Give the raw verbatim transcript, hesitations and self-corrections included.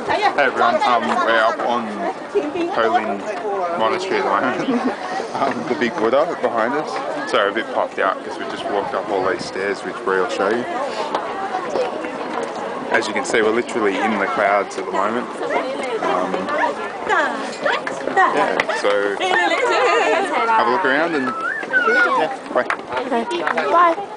Hey everyone, um, we're up on Kolin Monastery at the moment. um, the big Buddha behind us. Sorry, a bit puffed out because we just walked up all these stairs, which Bree will show you. As you can see, we're literally in the clouds at the moment. Um, yeah, so have a look around and yeah, bye. Okay, bye.